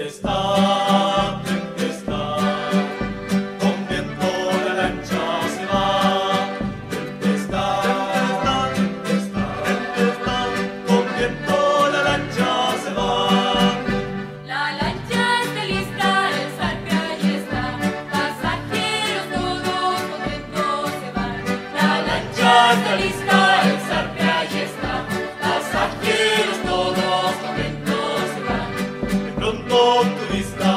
Tempestad, tempestad, con viento la lancha se va. Tempestad, tempestad, tempestad, con viento la lancha se va. La lancha está lista, el zarpe allí está, pasajeros todos contentos se van. La lancha está lista, el zarpe allí está, pasajeros todos contentos se van. De pronto tu vista